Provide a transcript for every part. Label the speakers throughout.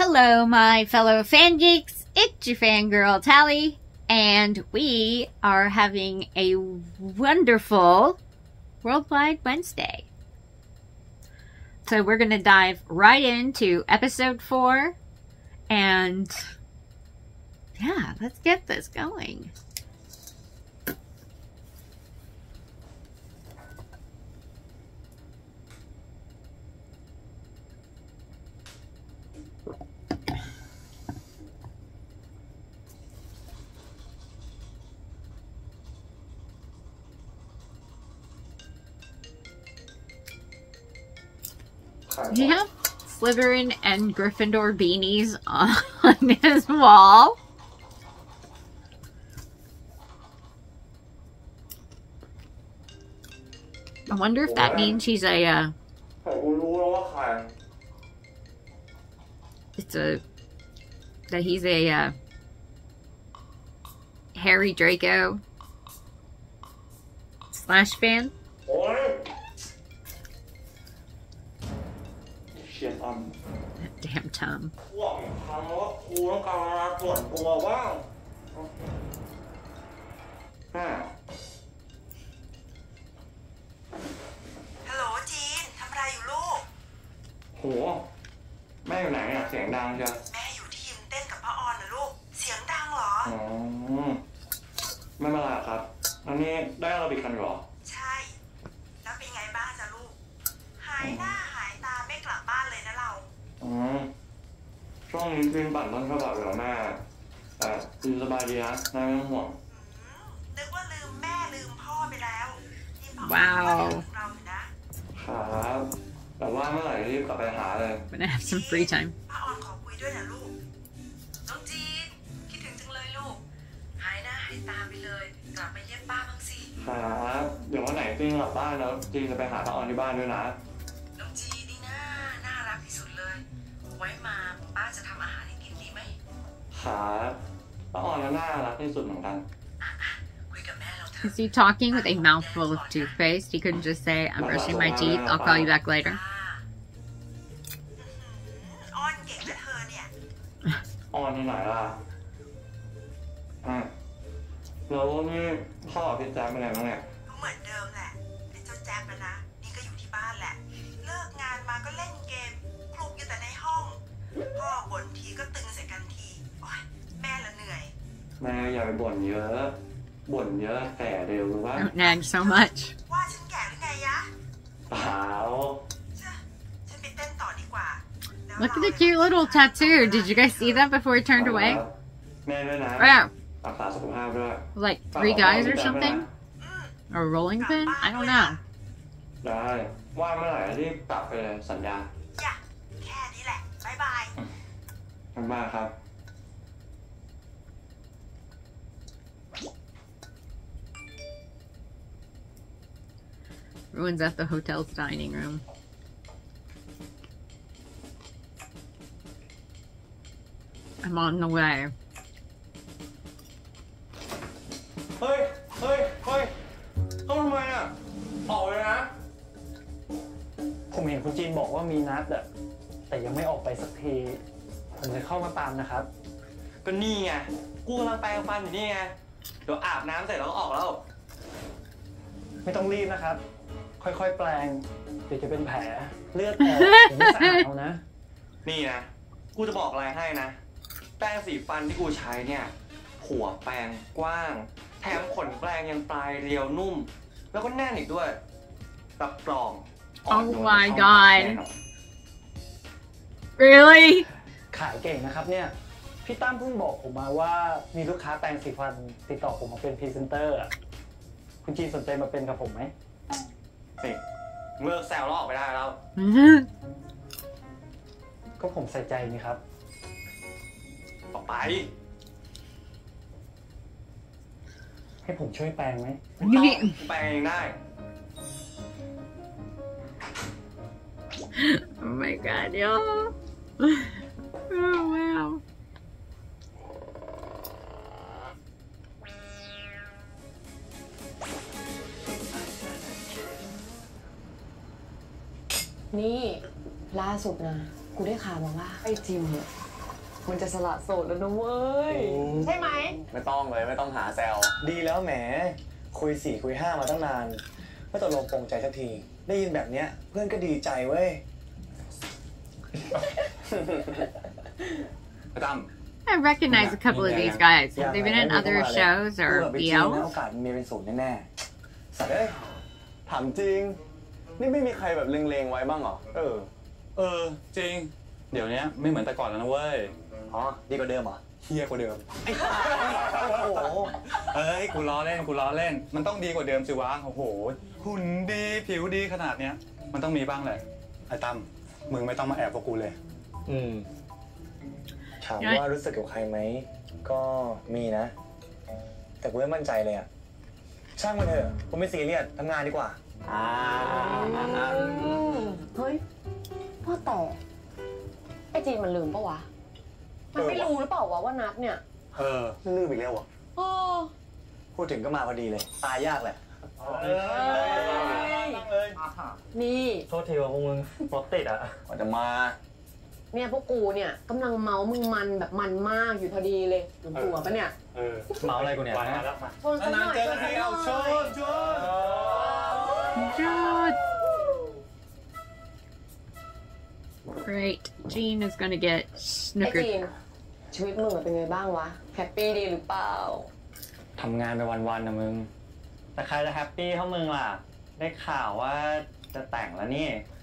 Speaker 1: Hello, my fellow fan geeks. It's your fangirl Tally, and we are having a wonderful Worldwide Wednesday. So we're going to dive right into episode 4, and yeah, let's get this going. You have Slytherin and Gryffindor beanies on his wall. I wonder if that means he's that he's a Harry Draco / fan. That damn Tom.
Speaker 2: Hello, จีนทำอะไรอยู่ลูก
Speaker 3: โหแม่อยู่ไหนอ่ะเสียงดังจ้ะ
Speaker 2: แม่อยู่ที่ยิมเต้นกับป้าออนนะลูกเสียงดังเหรอ
Speaker 3: ไม่เป็นไรครับอันนี้ได้เราบิดกันหรอ
Speaker 2: ใช่แล้วเป็นไงบ้างจ๊ะลูกหายหน้าหายตาไม่กลับบ้านเลยนะเรา
Speaker 3: ช่วงนี้จีนปั่นต้นกระบะอยู่กับแม่แต่จีนสบายดีนะแม่ไม่ต้องห่วง
Speaker 2: นึกว่าลืมแม่ลืมพ่อไปแล้ว
Speaker 1: ว้าว
Speaker 3: ครับแต่ว่าเมื่อไหร่รีบกลับไปหาเลย
Speaker 1: Gonna have some free time
Speaker 2: ป้าออนขอคุยด้วยนะลูกน้องจีนคิดถึงจังเลยลูกหายหน้าหายตาไปเลยกลับไปเยี่ยมป้าบ้างสิ
Speaker 3: ครับเดี๋ยววันไหนจีนกลับบ้านแล้วจีนจะไปหาป้าออนที่บ้านด้วยนะ
Speaker 2: น้องจีนนี่น่ารักที่สุดเลยไว้มาป้าจะทำอาหารให้กินดีไหม
Speaker 3: ครับป้าออนก็น่ารักที่สุดเหมือนกัน
Speaker 1: Is he talking with a mouthful of toothpaste? He couldn't just say, I'm brushing my teeth, I'll call you back later.
Speaker 2: อ้อนเก่งนะเธอเนี่ย
Speaker 3: อ้อนที่ไหนล่ะแล้วนี่พ่อพี่แจ๊คเป็นไงบ้างเนี่ย
Speaker 2: เหมือนเดิมแหละไอ้เจ้าแจ๊คนะนี่ก็อยู่ที่บ้านแหละเลิกงานมาก็เล่นเกมคลุกอยู่แต่ในห้องพ่อบ่นทีก็ตึงใส่กันทีโอ๊ยแม่ละเหนื่อย
Speaker 3: แม่อย่าไปบ่นเยอะบ่นเยอะแก่เร็วหรือว่า
Speaker 1: Don't nag so much
Speaker 2: ว่าฉันแก่หรือไงยะ
Speaker 3: เปล่า
Speaker 2: ฉันไปเต้นต่อดีกว่า
Speaker 1: Look at the cute little tattoo. Did you guys see that before he turned away?
Speaker 3: แม่ด้วยนะ
Speaker 1: Yeah.
Speaker 3: รักษาสุขภาพด้วย
Speaker 1: Like 3 guys or something? Or a rolling pin? I don't know.
Speaker 3: ได้ว่าเมื่อไหร่รีบกลับไปเลยสัญญา
Speaker 2: อย่าแค่นี้แหละบ๊ายบาย
Speaker 3: ขอบคุณมากครับ
Speaker 1: Everyone's at the hotel's dining room. I'm on the way.
Speaker 3: เฮ้ยต้องทำไมอ่ะออกเลยนะ
Speaker 4: ผมเห็นคุณจีนบอกว่ามีนัดอะแต่ยังไม่ออกไปสักทีผมจะเข้ามาตามนะครับ
Speaker 3: ก็นี่ไงกูกำลังแปรงฟันอยู่นี่ไงเดี๋ยวอาบน้ำเสร็จแล้วก็ออกแล้ว
Speaker 4: ไม่ต้องรีบนะครับค่อยๆแปลงเดี๋ยวจะเป็นแผลเลือดออกถึงไม่สะอาดเอานะ
Speaker 3: นี่นะกูจะบอกอะไรให้นะแปรงสีฟันที่กูใช้เนี่ยหัวแปรงกว้างแถมขนแปรงยังปลายเรียวนุ่มแล้วก็แน่นอีกด้วยรับรอง
Speaker 1: Oh my god Really
Speaker 4: ขายเก่งนะครับเนี่ยพี่ตั้มเพิ่งบอกผมมาว่ามีลูกค้าแปรงสีฟันติดต่อผมมาเป็นพรีเซนเตอร์คุณจีนสนใจมาเป็นกับผมไหม
Speaker 3: นี่เลิกแซวแล้วออกไปได้แล้ว
Speaker 4: ก็ผมใส่ใจนี่ครับ
Speaker 3: ออกไป
Speaker 4: ให้ผมช่วยแปลงไหม
Speaker 3: แปลงเองได้
Speaker 1: Oh my god, y'all. Oh wow.
Speaker 5: นี่ล่าสุดนะกูได้ข่าวมาว่าไอ้จิมเนี่ยมันจะสละโสดแล้วนะเว้ยใช่ไหม
Speaker 6: ไม่ต้องเลยไม่ต้องหาแซว
Speaker 4: ดีแล้วแหมคุย4คุย5มาตั้งนานไม่ตกลงปรงใจสักทีได้ยินแบบเนี้ยเพื่อนก็ดีใจเว้ย
Speaker 6: พี่ตั้ม
Speaker 1: I recognize a couple of these guys. Have they been in other shows
Speaker 4: กู
Speaker 1: or
Speaker 4: กับไปจีนนะ
Speaker 1: BL?
Speaker 4: โอกาสมีเป็นศูนย์แน่ๆสัตว์
Speaker 6: เอ้ยถามจริง นี่ไม่มีใครแบบเล็งๆไว้บ้างเหรอ
Speaker 7: จริง เดี๋ยวนี้ไม่เหมือนแต่ก่อนแล้วนะเว้ย
Speaker 4: อ๋อดีกว่าเดิมเหรอ
Speaker 7: เฮี้ยกว่าเดิม
Speaker 4: โอ้โห
Speaker 7: เอ้ยกูล้อเล่นมันต้องดีกว่าเดิมสิวะโอ้โหหุ่นดีผิวดีขนาดเนี้ยมันต้องมีบ้างแหละไอ้ตั้มมึงไม่ต้องมาแอบพวกกูเลย
Speaker 4: ถามว่ารู้สึกกับใครไหมก็มีนะ แต่กูไม่มั่นใจเลยอะช่างมันเถอะกูไม่ซีเรียสทำงานดีกว่า
Speaker 5: เฮ้ยพ่อแต่ไอจีนมันลืมปะวะมันไม่รู้หรือเปล่าวะว่านัดเนี่ย
Speaker 4: ลืมอีกแล้วเหรอ
Speaker 5: โอ้
Speaker 4: พูดถึงก็มาพอดีเลย ตายยากแหละ
Speaker 5: นี่
Speaker 4: โทษทีว่าพวกมึงรถติดอ่ะ
Speaker 6: กว่าจะมา
Speaker 5: เนี่ยพวกกูเนี่ยกำลังเมาส์มึงมันแบบมันมากอยู่พอดีเลยอยู่ตัวปะเนี่ย
Speaker 4: เมาอะไรกูเนี่ย
Speaker 5: ชนสักหน่อยชนสักหน่อย
Speaker 1: God. Great. Jean is gonna get
Speaker 5: ไอ
Speaker 1: snookered.
Speaker 5: จีนชีวิตมึงเป็นไงบ้างวะแฮปปี้ดีหรือเปล่า
Speaker 4: ทำงานไปวันๆนะมึง แต่ใครจะแฮปปี้เท่ามึงล่ะ ได้ข่าวว่าจะแต่งแล้วนี่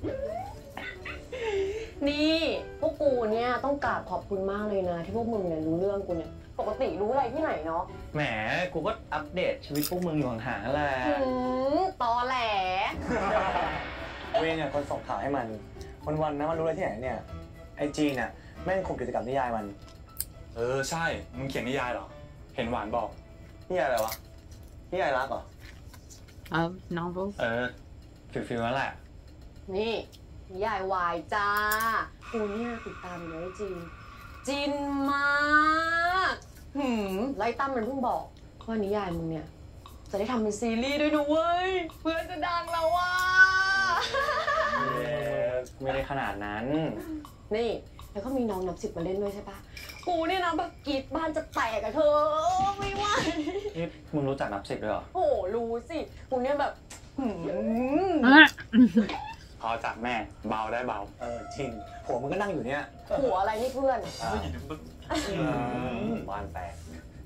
Speaker 5: นี่พวกกูเนี่ยต้องกราบขอบคุณมากเลยนะ ที่พวกมึงเนี่ยรู้เรื่องกูเนี่ยปกติรู้อะไรที่ไหนเนาะ
Speaker 4: แหม กูก็อัปเดตชีวิตพวกมึงอยู่ห่างๆแหละ
Speaker 5: ตอแหล
Speaker 4: เว้งอ่ะคนส่งข่าวให้มันวันๆนะมันรู้อะไรที่ไหนเนี่ยไอจีน่ะแม่งคุมกิจกรรมนิยายมัน
Speaker 7: ใช่มึงเขียนนิยายเหรอเห็นหวานบอก
Speaker 6: นี่อะไรวะ นี่อะไรรักเหรอ
Speaker 1: Novels.
Speaker 4: ฟิลนั่นแหละ
Speaker 5: นี่นิยายวายจ้ากูเนี่ยติดตามอยู่นะจีนจินมากไล่ตั้มมันเพิ่งบอกว่านิยายมึงเนี่ยจะได้ทำเป็นซีรีส์ด้วยนะเว้ยเพื่อนจะดังแล้วว่ะ
Speaker 4: ไม่ได้ขนาดนั้น
Speaker 5: นี่แล้วก็มีน้องนับ10มาเล่นด้วยใช่ปะกูเนี่ยนะแบบกรีดบ้านจะแตกอะเธอไม่ไหว
Speaker 4: นี่มึงรู้จักนับ10ด้วยเหรอ
Speaker 5: โอ้รู้สิกูเนี่ยแบบ
Speaker 7: พอจากแม่เบาได้เบา
Speaker 4: จริงผัวมึงก็นั่งอยู่เนี่ย
Speaker 5: หัวอะไรนี่เพื่อน
Speaker 4: บ้านแตก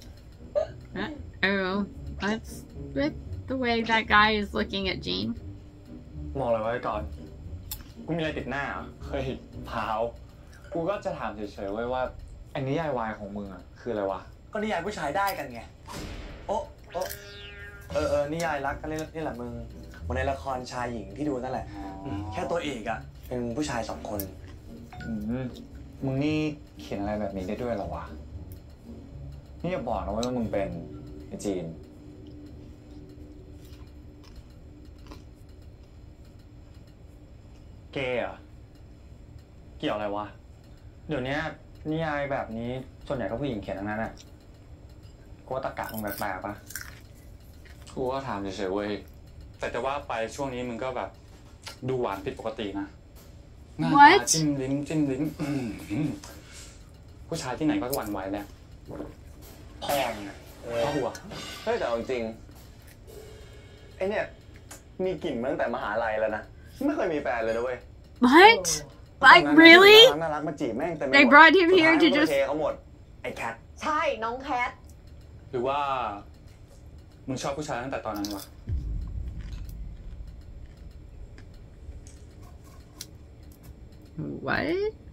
Speaker 1: Oh, that's the way that guy is looking at Jean.
Speaker 4: มองอะไรไว้ก่อน
Speaker 7: กูมีอะไรติดหน้าเหรอ
Speaker 6: เฮ้ยพาวกูก็จะถามเฉยๆไว้ว่าไอ้นิยายวายของมึงอะคืออะไรวะ
Speaker 4: ก็นิยายผู้ชายได้กันไง โอ้นิยายรักกันนี่แหละมึงเหมือนในละครชายหญิงที่ดูนั่นแหละ แค่ตัวเอกอะเป็นผู้ชาย2 คน
Speaker 6: มึงนี่เขียนอะไรแบบนี้ได้ด้วยเหรอวะ นี่อย่าบอกนะว่ามึงเป็นไอ้จีน
Speaker 4: เกย์อะเกี่ยวอะไรวะ เดี๋ยวนี้นิยายแบบนี้ส่วนใหญ่ก็ผู้หญิงเขียนทั้งนั้นอะกูว่าตะกะมึงแปลกๆปะ
Speaker 7: กูก็ถามเฉยๆเว้ยแต่จะว่าไปช่วงนี้มึงก็แบบดูหวานผิดปกตินะหน้าตา
Speaker 1: What?
Speaker 7: จิ้มลิ้นผู้ชายที่ไหนก็หวั่นไหวแหละพ่อมึงอะพ่อหัว
Speaker 6: เฮ้ยแต่เอาจริงๆไอเนี่ยมีกลิ่นมาตั้งแต่มหาลัยแล้วนะ ไม่เคยมีแฟนเลยนะเว้ย
Speaker 1: What? Like, really?
Speaker 6: น่ารักมาจีบแม่งเต็มไปหมด
Speaker 1: They brought him here to
Speaker 6: สุดท้ายมันก็
Speaker 1: just
Speaker 6: เทเขาหมด ไอ้แคท
Speaker 5: ใช่น้องแคท
Speaker 7: หรือว่ามึงชอบผู้ชายตั้งแต่ตอนนั้นวะ
Speaker 1: What?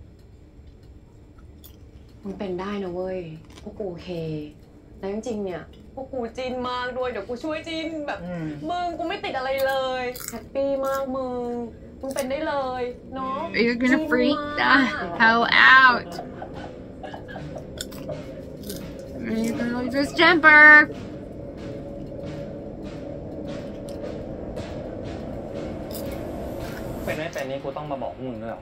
Speaker 5: มันเป็นได้นะเว้ยพวกกูเคแล้วจริงๆเนี่ยพวกกูจินมากด้วยเดี๋ยวกูช่วยจินแบบมึงกูไม่ติดอะไรเลยแฮปปี้มากมึงเป็นได้เลยเนาะ
Speaker 1: You're gonna freak the hell out. You're gonna lose his temper.
Speaker 4: เป็นไม่เป็นนี่กูต้องมาบอกพวกมึงด้วยเหรอ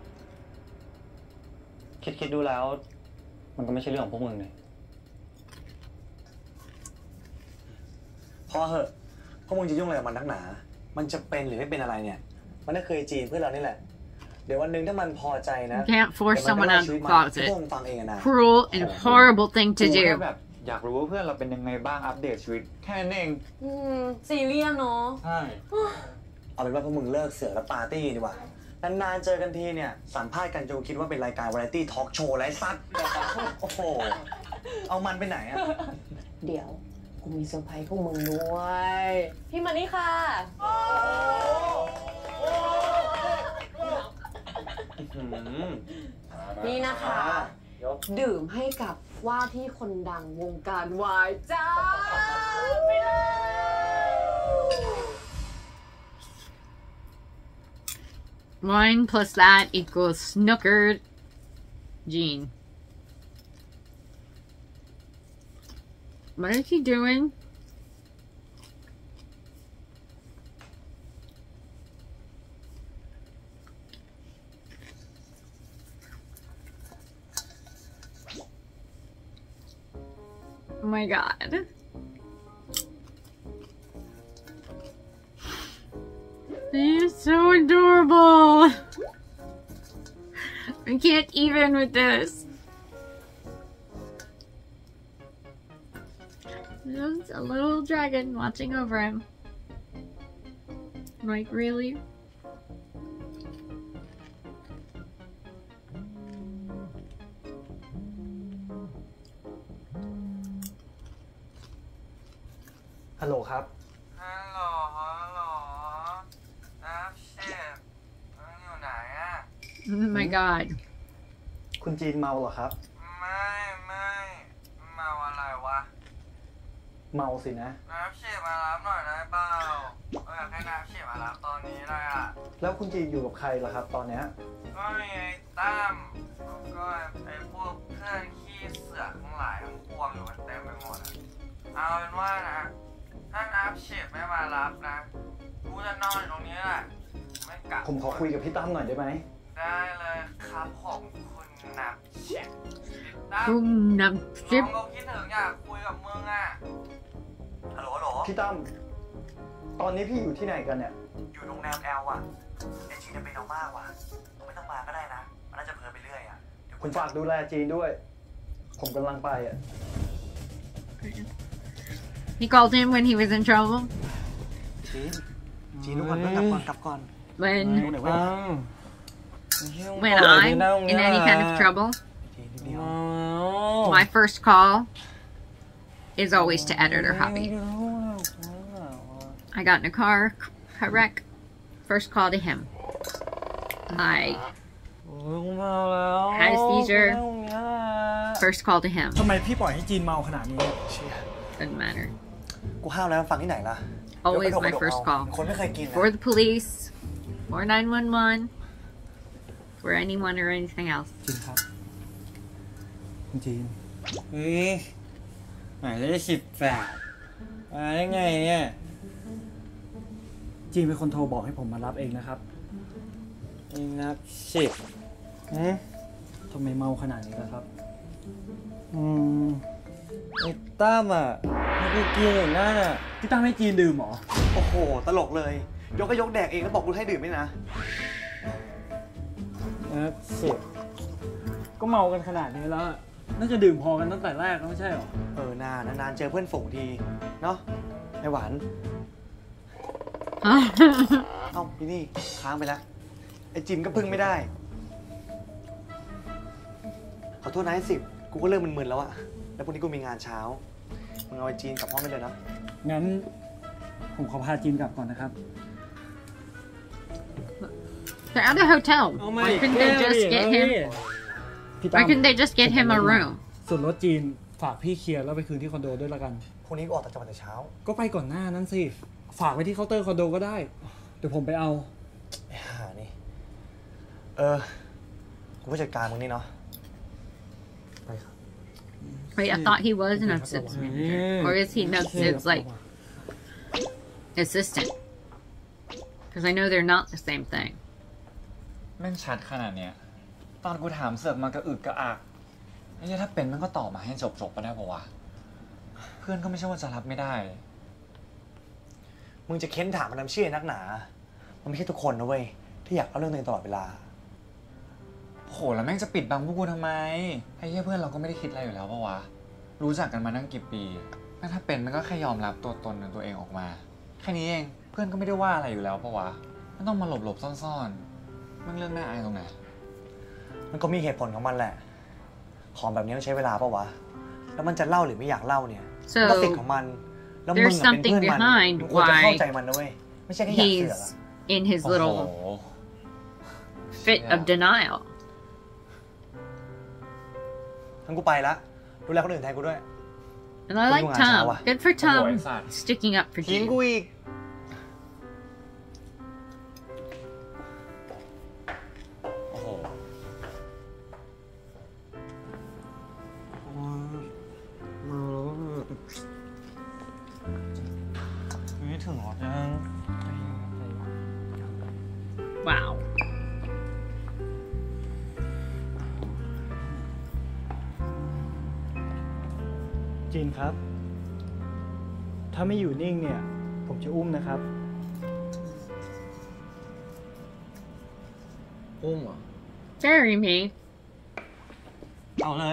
Speaker 4: คิดดูแล้ว มันก็ไม่ใช่เรื่องของพวกมึงเลย พอเหอะพวกมึงจะยุ่งอะไรกับมันนักหนา มันจะเป็นหรือไม่เป็นอะไรเนี่ย มันก็เคยจีนเพื่อนเรานี่แหละเดี๋ยววันหนึ่งถ้ามันพอใจนะ
Speaker 1: You can't force
Speaker 4: เดี๋ยวมัน
Speaker 1: someone
Speaker 4: ก็
Speaker 1: out
Speaker 4: ชีวิ
Speaker 1: of
Speaker 4: ต
Speaker 1: the
Speaker 4: มัน
Speaker 1: closet.
Speaker 4: พวกมึงฟังเองอะนะ
Speaker 1: Cruel and horrible thing to
Speaker 6: กูแค่
Speaker 1: do.
Speaker 6: แบบอยากรู้ว่าเพื่อนเราเป็นยังไงบ้างอัปเดตชีวิตแค่นั้นเอง
Speaker 5: ซีเรียสเนาะ
Speaker 6: ใช่
Speaker 4: เอาเป็นว่าพวกมึงเลิกเสือกแล้วปาร์ตี้ดีกว่านานๆเจอกันทีเนี่ยสัมภาษณ์กันจนคิดว่าเป็นรายการวาไรตี้ทอล์กโชว์ไรซัดโอ้โหเอามันไปไหนอะ
Speaker 5: เดี๋ยวกูมีเซอร์ไพรส์พวกมึงด้วยพี่มานี่ค่ะ นี่นะคะ ดื่มให้กับว่าที่คนดังวงการวายจ้าไปเลย
Speaker 1: Wine plus that equals snookered Gene. What is he doing? Oh my god. He's so adorable. I can't even with this. There's a little dragon watching over him. Like, really?
Speaker 4: ฮัลโหลครับ
Speaker 3: ฮัลโหลอัพเชฟมึงอยู่ไหนอะ
Speaker 1: Oh my god.
Speaker 4: คุณจีนเมาเหรอครับ
Speaker 3: ไม่เมาอะไรวะ
Speaker 4: เมาสินะ
Speaker 3: น้ำเชฟมารับหน่อยได้เปล่าอยากให้น้ำเชฟมารับตอนนี้เลยอะ
Speaker 4: แล้วคุณจีนอยู่กับใครล่ะครับตอนเนี้ย
Speaker 3: ก็มีไอ้ตั้มแล้วก็ไอ้พวกเพื่อนขี้เสือกทั้งหลายทั้งปวงอยู่กันเต็มไปหมดอะเอาเป็นว่านะ ถ้าน้ำเชฟไม่มารับนะกูจะนอนอยู่ตรงนี้แหละไม่กลับ
Speaker 4: ผมขอคุยกับพี่ตั้มหน่อยได้ไหม
Speaker 3: ได้เลยครับผมคุณน้ำเชฟตั้ม
Speaker 1: Boom, num
Speaker 3: น้อง
Speaker 1: chip.
Speaker 3: ก็คิดถึงอยากคุยกับมึงอ่ะฮัลโหล
Speaker 4: พี่ตั้มตอนนี้พี่อยู่ที่ไหนกันเนี่ย
Speaker 3: อยู่โรงแรมแอลอ่ะไอจีจะเป็นเอามากว่ะมึงไม่ต้องมาก็ได้นะ มันน่าจะเพลินไปเรื่อยอ่ะ
Speaker 4: คุณฝากดูแลจีนด้วย ผมกำลังไปอ่ะ
Speaker 1: He called him when he was in trouble.
Speaker 4: จีนทุกคนต้องกลับก่อน
Speaker 1: When
Speaker 4: ดูหน่อยว่า
Speaker 1: when I'm in any kind of trouble,
Speaker 4: จีนนิดเดียว
Speaker 1: my first call is always to editor Hobby. I got in a car wreck. First call to him. I had a seizure. First call to him.
Speaker 8: ทำไมพี่ปล่อยให้จีนเมาขนาดนี้
Speaker 1: Doesn't matter.
Speaker 4: กูห้าวแล้วฟังที่ไหนล่ะ
Speaker 1: Always my first call.
Speaker 4: คนไม่เคยกินนะ
Speaker 1: For the police, or 911, for anyone or anything else.
Speaker 8: จีนครับคุณจีน
Speaker 9: เฮ้ยหมายเลข18มาได้ไงเนี่ย
Speaker 8: จีนเป็นคนโทรบอกให้ผมมารับเองนะครับ
Speaker 9: ไอ้นับ10
Speaker 8: ทำไมเมาขนาดนี้ล่ะครับ
Speaker 9: ไอ้ตั้มอ่ะให้กูกินอย่างนั้นอ่ะ
Speaker 8: พี่ตั้งให้จีนดื่มเหรอ
Speaker 4: โอ้โห ตลกเลย ยกก็ยกแดกเองแล้วบอกกูให้ดื่มไม่นะ
Speaker 9: นับ
Speaker 8: ก็เมากันขนาดนี้แล้ว น่าจะดื่มพอกันตั้งแต่แรกแล้วไม่ใช่หรอ
Speaker 4: นานๆเจอเพื่อนฝูงที เนาะไอหวาน เอ้าพี่นี่ค้างไปแล้ว ไอจิมก็พึ่งไม่ได้ ขอโทษนะไอ้10กูก็เริ่มมึนๆแล้วอะแล้วพรุ่งนี้กูมีงานเช้า มึงเอาไอจีนกลับห้องไปเลยนะ
Speaker 8: งั้นผมขอพาจีนกลับก่อนนะครับ
Speaker 1: They're at the hotel. Why couldn't they just get him?
Speaker 8: พี่ตั้
Speaker 1: Why
Speaker 8: ม
Speaker 1: couldn't they just get him a room?
Speaker 8: ส่วนรถจีนฝากพี่เคลียร์แล้วไปคืนที่คอนโดด้วยละกัน
Speaker 4: พรุ่งนี้กูออกจากจังหวัดแต่เช้า
Speaker 8: ก็ไปก่อนหน้านั้นสิ ฝากไว้ที่เคาน์เตอร์คอนโดก็ได้ เดี๋ยวผมไปเอา
Speaker 4: ไอ้ห่านี่ กูผู้จัดการมึงนี่เนาะ ไปครับ
Speaker 1: Wait, I thought he was an assistant manager. Or is he Nubsid's, like, assistant? Because I know they're not the same thing.
Speaker 6: แม่งชัดขนาดเนี้ย ตอนกูถามเสือกมากระอึกกระอักไอ้เหี้ยถ้าเป็นมันก็ตอบมาให้จบๆไปได้ปะวะ เพื่อนก็ไม่ใช่ว่าจะรับไม่ได้
Speaker 4: มึงจะเค้นถามมันน้ำเชื่อนักหนา มันไม่ใช่ทุกคนนะเว้ย ที่อยากเล่าเรื่องตัวเองตลอดเวลา
Speaker 6: โหแล้วแม่งจะปิดบังพวกกูทำไมไอ้เหี้ยเพื่อนเราก็ไม่ได้คิดอะไรอยู่แล้วปะวะรู้จักกันมาตั้งกี่ปีแม่งถ้าเป็นมันก็แค่ยอมรับตัวตนของตัวเองออกมาแค่นี้เองเพื่อนก็ไม่ได้ว่าอะไรอยู่แล้วปะวะไม่ต้องมาหลบๆซ่อนๆมันเรื่องน่าอายตรงไหน
Speaker 4: มันก็มีเหตุผลของมันแหละของแบบนี้ต้องใช้เวลาปะวะแล้วมันจะเล่าหรือไม่อยากเล่าเนี่ยก็สิทธิ์ของมันแล้วมึงเป็นเพื่อนมันมึงควรจะเข้าใจมันนะเว้ยไม่ใช่แค่อยากเสือก
Speaker 1: in his little fit of denial
Speaker 4: ทั้งกูไปละดูแลคนอื่นแทนกูด้วย
Speaker 1: and I like Tom good for Tom sticking up for
Speaker 4: ทิ้ง
Speaker 1: Gene
Speaker 4: กูอีก
Speaker 6: โอ้โหไม่ถึงหรอกยัง
Speaker 1: wow
Speaker 8: จีนครับถ้าไม่อยู่นิ่งเนี่ยผมจะอุ้มนะครับ
Speaker 6: อุ้มเหรอ
Speaker 1: Marry me
Speaker 6: เอาเลย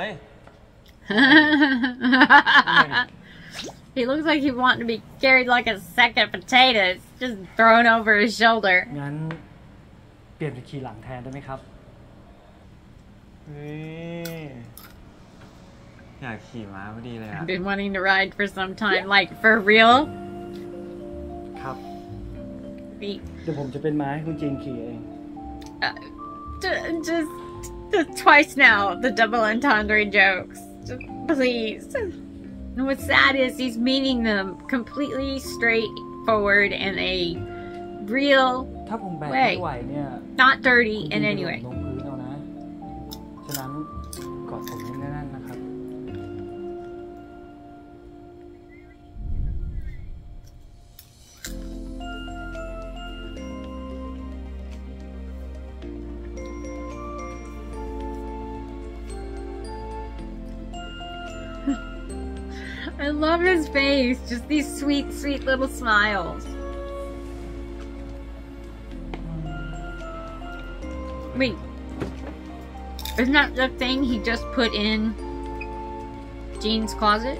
Speaker 1: he looks like he wants to be carried like a sack of potatoes just thrown over his shoulder
Speaker 8: งั้นเปลี่ยนเป็นขี่หลังแทนได้ไหมครับ
Speaker 6: เฮ้ยอยากขี่ม้าพอดีเลยอ่ะ
Speaker 1: I've been wanting to ride for some time like for real
Speaker 8: ครับ
Speaker 1: Be-
Speaker 8: เดี๋ยวผมจะเป็นม้าให้คุณจีนขี่เอง
Speaker 1: just twice now the double entendre jokes just, please and what's sad is he's meaning them completely straightforward in a real
Speaker 8: ถ้าผมแบกไม่ไหวเนี่ย
Speaker 1: not dirty
Speaker 8: คุณ
Speaker 1: in
Speaker 8: จีน
Speaker 1: any
Speaker 8: จะ
Speaker 1: way
Speaker 8: ลงพื้นเอานะฉะนั้นกอดผมให้แน่นๆนะครับ
Speaker 1: I love his face just these sweet sweet little smiles wait isn't that the thing he just put in Jean's closet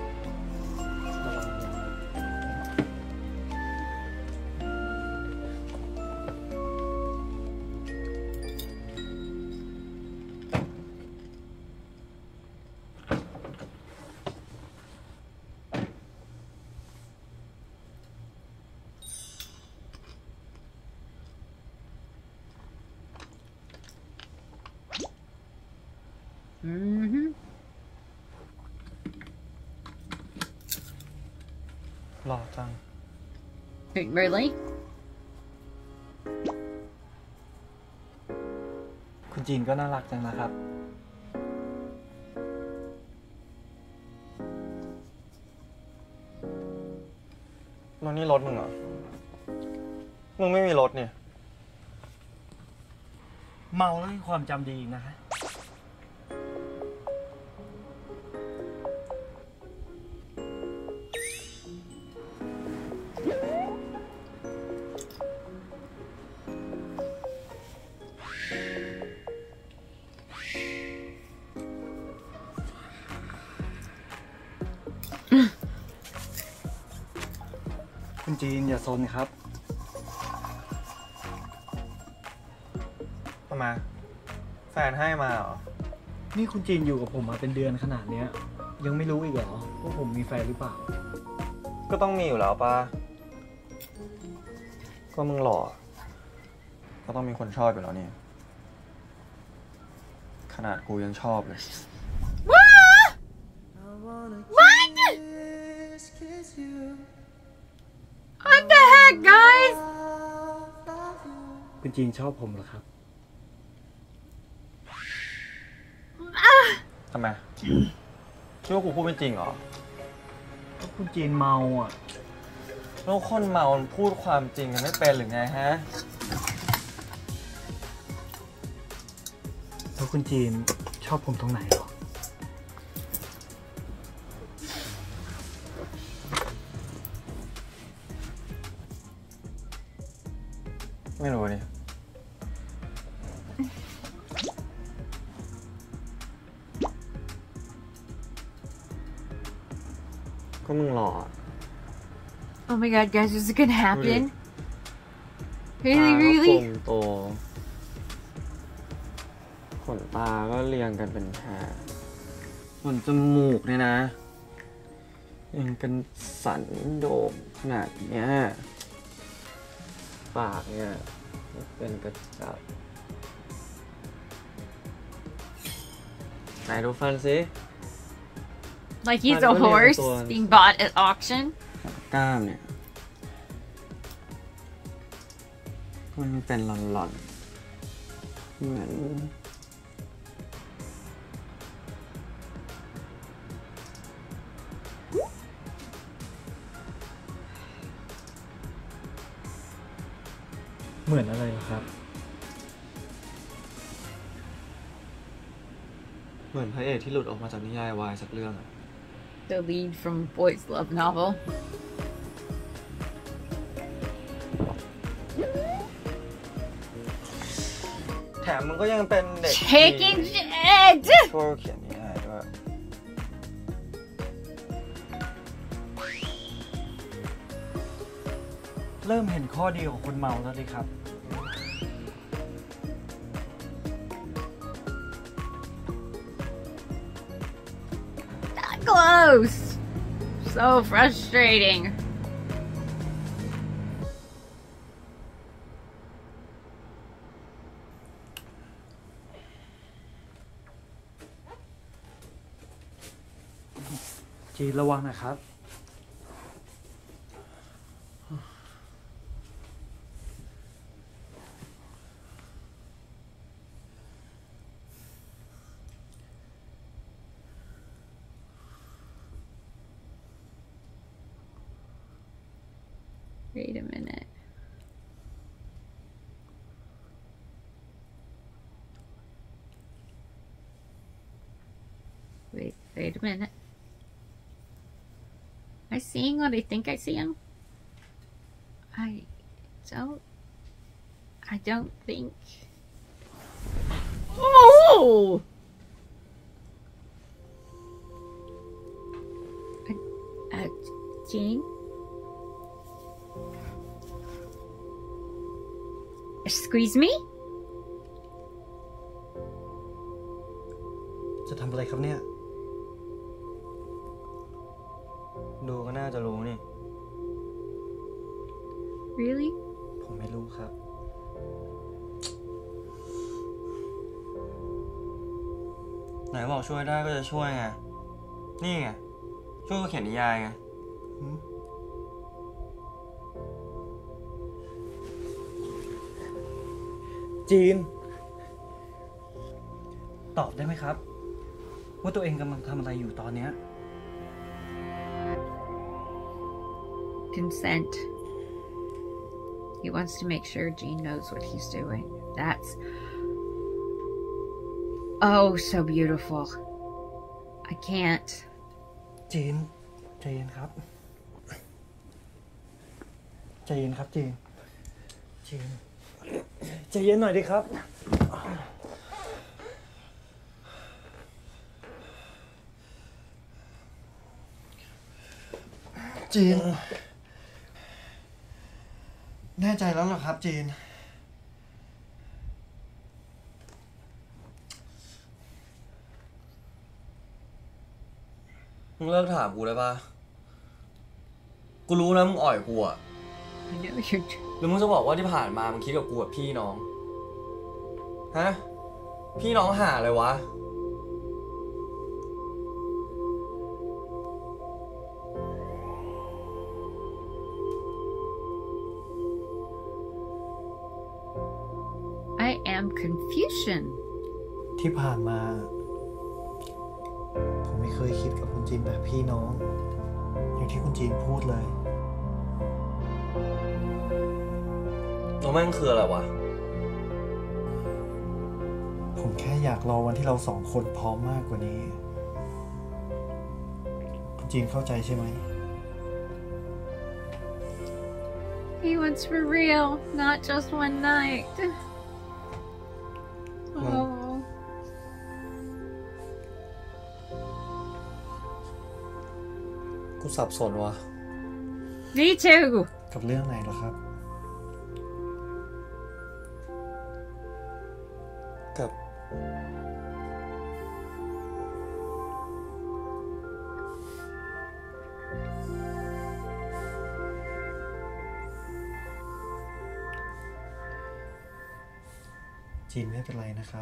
Speaker 1: mm-hmm
Speaker 6: หล่อจัง
Speaker 1: really
Speaker 8: คุณจีนก็น่ารักจังนะครับ
Speaker 6: แล้วนี่รถมึงเหรอ มึงไม่มีรถเนี่ย
Speaker 8: เมาแล้วมีความจำดีนะฮะ คุณจีนอย่าซนครับ
Speaker 6: ทำไมแฟนให้มาเหรอ
Speaker 8: นี่คุณจีนอยู่กับผมมาเป็นเดือนขนาดเนี้ย ยังไม่รู้อีกเหรอว่าผมมีแฟนหรือเปล่า
Speaker 6: ก็ต้องมีอยู่แล้วป่ะ ก็มึงหล่อ ก็ต้องมีคนชอบอยู่แล้วนี่ ขนาดกูยังชอบเลย
Speaker 1: What the heck guys
Speaker 8: คุณจีนชอบผมเหรอครับ
Speaker 6: ทำไมคิดว่ากูพูดไม่จริงเหรอ
Speaker 8: ก็คุณจีนเมาอ่ะ
Speaker 6: แล้วคนเมาพูดความจริงกันไม่เป็นหรือไงฮะ
Speaker 8: แล้วคุณจีนชอบผมตรงไหนหรอ
Speaker 6: ไม่รู้นี่ก็มึงหล่อ
Speaker 1: Oh my god, guys, is it gonna happen?
Speaker 6: ตา
Speaker 1: Really,
Speaker 6: ก็กล
Speaker 1: really?
Speaker 6: มโตขนตาก็เรียงกันเป็นแถบส่วนจมูกเนี่ยนะยังเป็นสันโดษขนาดเนี้ยปากเนี่ยเป็นกระจับไหนดูฟันสิ
Speaker 1: Like he's a horse being bought at auction?
Speaker 6: กล้ามเนี่ยมันเป็นหล่อนๆเหมือน
Speaker 8: เหมือนอะไรครับ
Speaker 6: เหมือนพระเอกที่หลุดออกมาจากนิยายวายสักเรื่องอะ
Speaker 1: The lead from Boys Love novel.
Speaker 6: แถมมันก็ยังเป็นเด็ก
Speaker 1: Taking shit!
Speaker 6: ช่วยเขียนนิยายด้วย
Speaker 8: เริ่มเห็นข้อดีของคนเมาแล้วเลยครับ
Speaker 1: That close! So frustrating.
Speaker 8: จีนระวังนะครับ
Speaker 1: Wait a minute. Wait a minute. Am I seeing what I think I see him? I don't think. Oh! Jean? Squeeze me?
Speaker 4: จะทำอะไรครับเนี่ย
Speaker 6: ดูก็น่าจะรู้นี่
Speaker 1: Really?
Speaker 4: ผมไม่รู้ครับ
Speaker 6: ไหนบอกช่วยได้ก็จะช่วยไง นี่ไง ช่วยก็เขียนนิยายไง
Speaker 8: จีน ตอบได้ไหมครับ ว่าตัวเองกำลังทำอะไรอยู่ตอนเนี้ย
Speaker 1: Consent. He wants to make sure Jean knows what he's doing. That's oh so beautiful. I can't.
Speaker 8: จีนใจเย็นครับใจเย็นครับจีนจีนใจเย็นหน่อยดิครับจีนแน่ใจแล้วเหรอครับจีน
Speaker 6: มึงเลิกถามกูได้ปะกูรู้นะมึงอ่อยกูอะ
Speaker 1: I know you're
Speaker 6: หรือมึงจะบอกว่าที่ผ่านมามึงคิดกับกูแบบพี่น้อง ฮะ พี่น้องหาอะไรวะ
Speaker 1: I am Confucian.
Speaker 8: ที่ผ่านมา ผมไม่เคยคิดกับคุณจีนแบบพี่น้อง อย่างที่คุณจีนพูดเลย
Speaker 6: แล้วแม่งคืออะไรวะ
Speaker 8: ผมแค่อยากรอวันที่เราสองคนพร้อมมากกว่านี้ คุณจีนเข้าใจใช่ไหม
Speaker 1: He wants for real, not just one night. Oh.
Speaker 6: กู
Speaker 4: กูสับสนวะ
Speaker 1: Me too
Speaker 4: กับเรื่องไหนเหรอครับกับจีนไม่เป็นไรนะครับ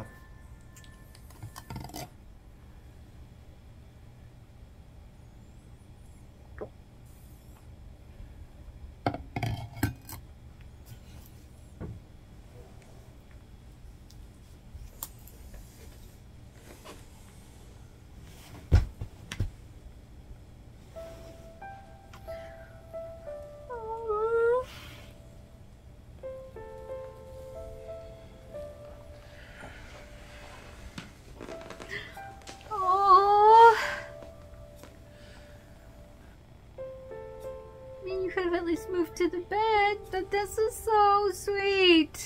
Speaker 1: You could have at least moved to the bed. This is so sweet.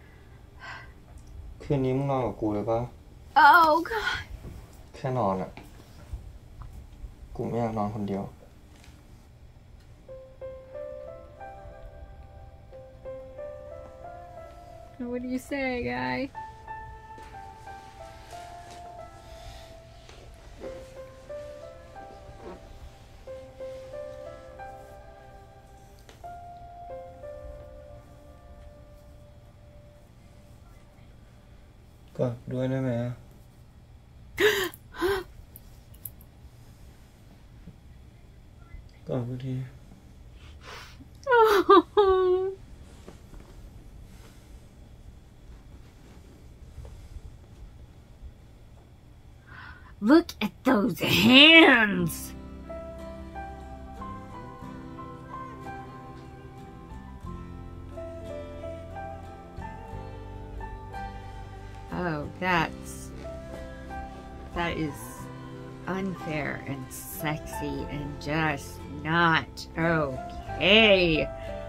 Speaker 3: คืนนี้มึงนอนกับกูเลยปะ
Speaker 1: Oh God.
Speaker 3: แค่นอนอ่ะ กูไม่อยากนอนคนเดียว
Speaker 1: What do you say, guy?
Speaker 3: Có đuôi nữa mẹ. Có cái gì?
Speaker 1: Look at those hands. Oh, that is unfair and sexy and just not okay.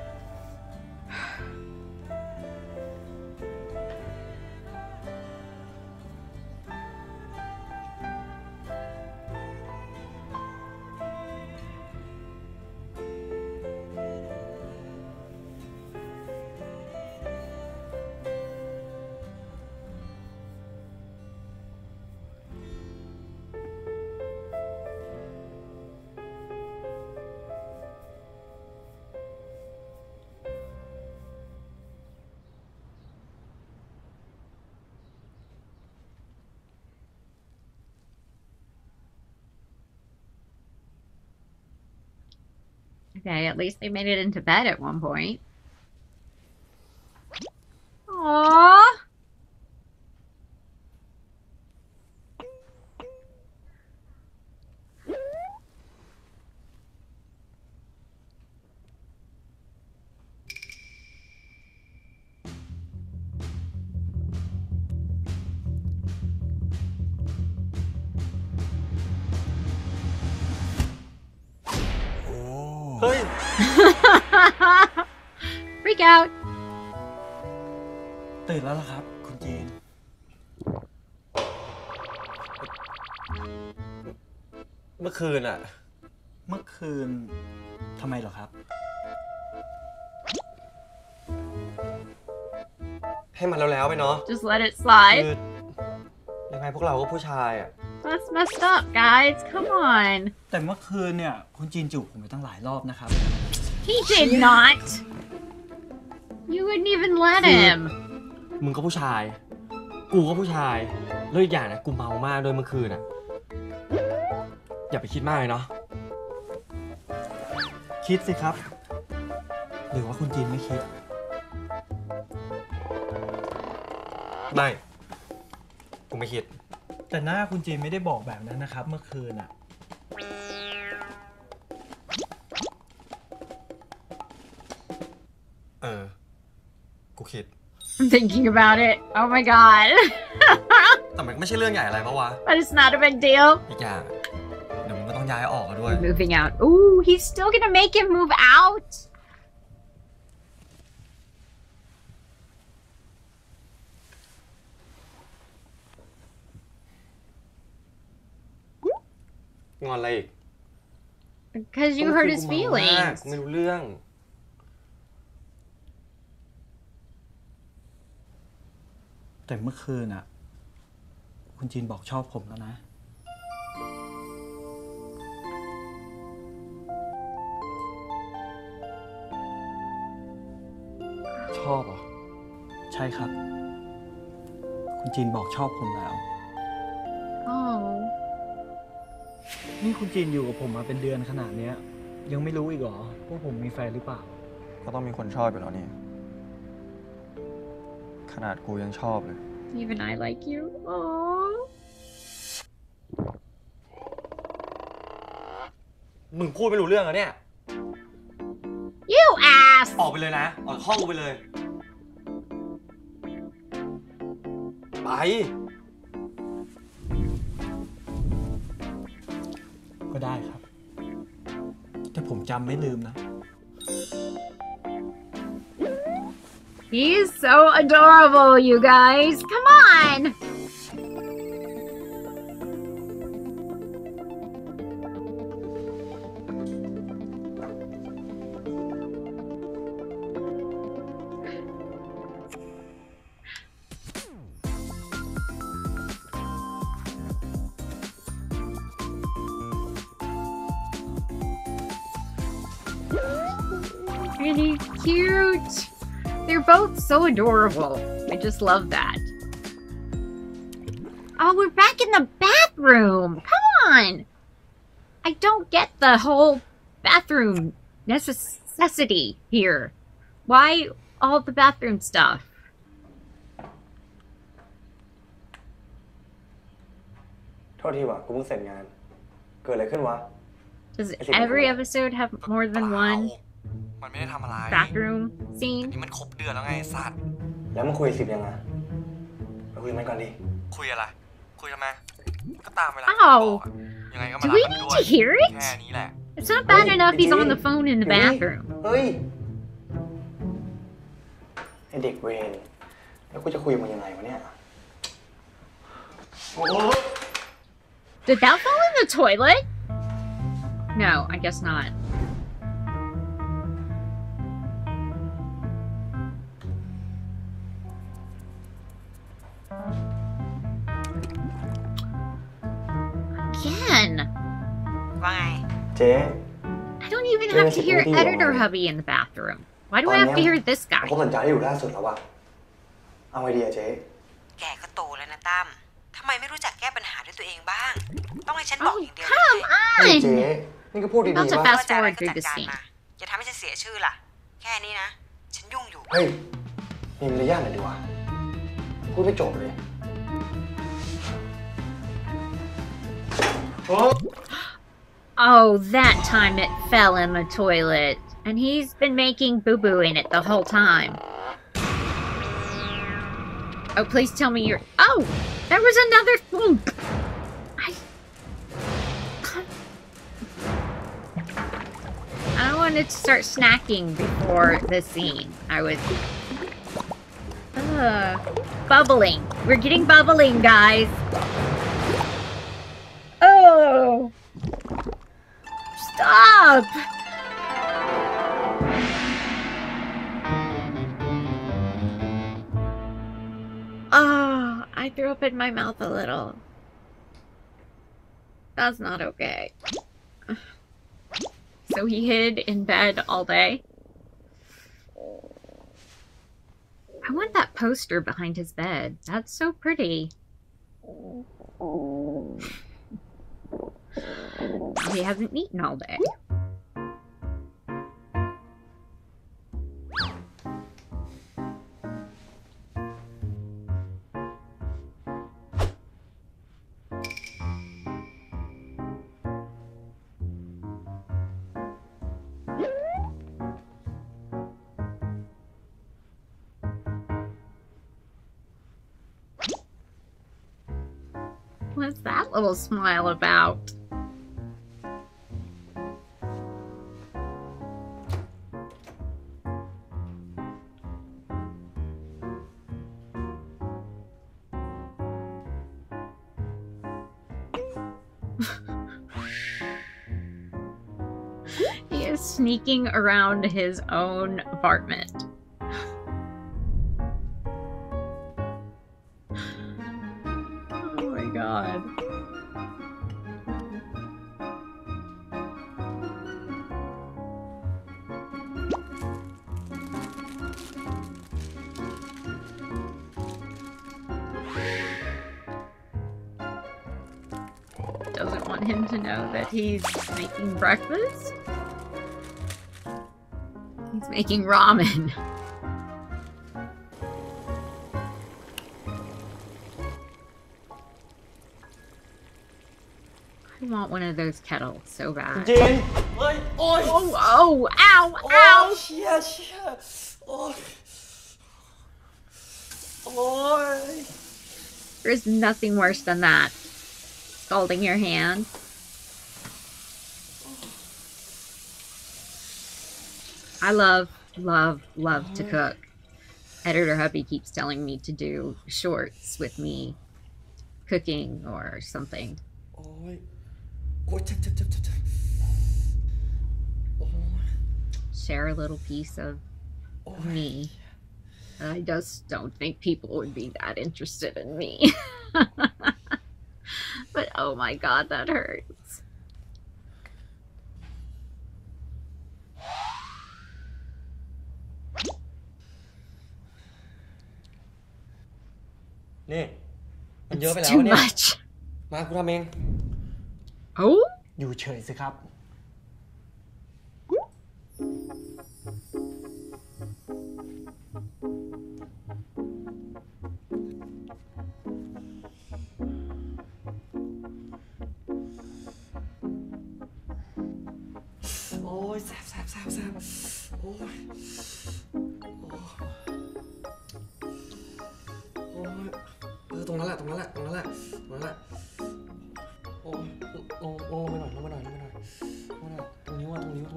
Speaker 1: Okay, at least they made it into bed at one point. Aww. Freak out.
Speaker 8: ตื่นแล้วล่ะครับคุณจีน
Speaker 4: เมื่อคืนอะ
Speaker 8: เมื่อคืนทำไมเหรอครับ
Speaker 3: ให้มันแล้วๆไปเนาะ
Speaker 1: Just let it slide.
Speaker 3: คือยังไงพวกเราก็ผู้ชายอ่ะ
Speaker 1: That's messed up, guys. Come on.
Speaker 8: แต่เมื่อคืนเนี่ยคุณจีนจูบผมไปตั้งหลายรอบนะครับ
Speaker 1: He did not. You wouldn't even let him.
Speaker 3: มึงก็ผู้ชาย กูก็ผู้ชายแล้วอีกอย่างนะกูเมามากด้วยเมื่อคืนอ่ะ อย่าไปคิดมากเลยเนาะ
Speaker 8: คิดสิครับ หรือว่าคุณจีนไม่คิด
Speaker 3: ไม่ กูไม่คิด
Speaker 8: แต่หน้าคุณจีนไม่ได้บอกแบบนั้นนะครับ เมื่อคืนอ่ะ
Speaker 3: กูคิด
Speaker 1: I'm thinking about it. Oh my god.
Speaker 3: แต่มันไม่ใช่เรื่องใหญ่อะไรปะวะ
Speaker 1: But it's not a big deal.
Speaker 3: อีกอย่างเดี๋ยวมึงก็ต้องย้ายออกด้วย
Speaker 1: Moving out. Ooh, he's still gonna make him move out. Because you hurt his
Speaker 3: กู
Speaker 1: feelings.
Speaker 3: ไม่รู้เรื่อง
Speaker 8: แต่เมื่อคืนอ่ะ คุณจีนบอกชอบผมแล้วนะ
Speaker 3: ชอบเหรอ
Speaker 8: ใช่ครับ คุณจีนบอกชอบผมแล้ว
Speaker 1: Oh.
Speaker 8: นี่คุณจีนอยู่กับผมมาเป็นเดือนขนาดเนี้ย ยังไม่รู้อีกเหรอว่าผมมีแฟนหรือเปล่า
Speaker 6: ก็ต้องมีคนชอบอยู่แล้วนี่ ขนาดกูยังชอบเลย
Speaker 1: Even I like you. Aww.
Speaker 3: มึงพูดไม่รู้เรื่องเหรอเนี่ย
Speaker 1: You ass!
Speaker 3: ออกไปเลยนะ ออกจากห้องกูไปเลย ไป
Speaker 8: ก็ได้ครับ แต่ผมจำไม่ลืมนะ
Speaker 1: He's so adorable, you guys. Come on! Really cute. They're both so adorable. I just love that. Oh, we're back in the bathroom. Come on. I don't get the whole bathroom necessity here. Why all the bathroom stuff?
Speaker 4: โทษทีว่ะกูเพิ่งเสร็จงาน เกิดอะไรขึ้นวะ
Speaker 1: Does every episode have more than one
Speaker 3: มันไม่ได้ทำอะไร
Speaker 1: bathroom
Speaker 3: อัน
Speaker 1: scene?
Speaker 3: นี้มันครบเดือนแล้วไงไอ้สัตว์
Speaker 4: แล้วมึงคุย10ยังไงไปคุยมันก่อนดิ
Speaker 3: คุยอะไร คุยทำไม ก็ตามเวลา
Speaker 1: Oh.
Speaker 3: ยังไงก็มา
Speaker 1: Do
Speaker 3: รัก
Speaker 1: we
Speaker 3: กัน
Speaker 1: need
Speaker 3: ด้วย
Speaker 1: to hear
Speaker 3: แค่
Speaker 1: it?
Speaker 3: นี้แหละ
Speaker 1: It's not bad enough he's on the phone in the bathroom.
Speaker 4: เฮ้ย ไอเด็กเวรแล้วกูจะคุยกับมันยังไงวะเนี่ย
Speaker 1: Did that fall in the toilet? No, I guess not. Again.
Speaker 2: ว่าไง
Speaker 4: เจ๊
Speaker 1: I don't even have to hear editor hubby in the bathroom. Why do I have to hear this
Speaker 4: เขา
Speaker 1: guy?
Speaker 4: สัญญาที่อยู่ล่าสุดแล้วว่ะ เอาไอเดียเจ๊
Speaker 2: แกก็โตแล้วนะตั้มทำไมไม่รู้จักแก้ปัญหาด้วยตัวเองบ้าง ต้องให้ฉันบอก
Speaker 1: Oh,
Speaker 2: อย่างเดียว
Speaker 1: come
Speaker 4: เฮ้ยเจ๊
Speaker 1: on!
Speaker 4: นี่ก็พูดดี
Speaker 1: About
Speaker 4: ๆ
Speaker 1: to
Speaker 4: ว่า
Speaker 1: fast
Speaker 2: จะอะไร
Speaker 1: forward
Speaker 2: ก็
Speaker 1: through
Speaker 2: จัด
Speaker 1: this
Speaker 2: การ
Speaker 1: scene.
Speaker 2: มาอย่าทำให้ฉันเสียชื่อล่ะ แค่นี้นะ ฉันยุ่งอยู่
Speaker 4: เฮ้ย มีมารยาทหน่อยดีวะพูดไม่จบเลย
Speaker 1: Oh, that time it fell in the toilet. And he's been making boo-boo in it the whole time. Oh, please tell me you're... Oh! There was another... I wanted to start snacking before the scene. I was... bubbling. We're getting bubbling, guys. Oh! Stop! Oh, I threw up in my mouth a little. That's not okay. So he hid in bed all day. I want that poster behind his bed. That's so pretty. He hasn't eaten all day. What's that little smile about? is sneaking around his own apartment. Oh my god. Doesn't want him to know that he's making breakfast. He's making ramen. I want one of those kettles so bad.
Speaker 4: Jin! Oi! Oi!
Speaker 1: Oh! Ow! Ow!
Speaker 4: Shit! Oh! Oi!
Speaker 1: There's nothing worse than that. Scalding your hand. I love to cook. Editor hubby keeps telling me to do shorts with me cooking or something. Share a little piece of me. I just don't think people would be that interested in me. But oh my god, that hurts.
Speaker 4: It's
Speaker 1: too much.
Speaker 4: มากูทำเอง
Speaker 1: Oh?
Speaker 4: อยู่เฉยสิครับ โอ้ยแสบโอ้ยตรงนั้นแหละโอ้ยลงไปหน่อยตรงนิ้ว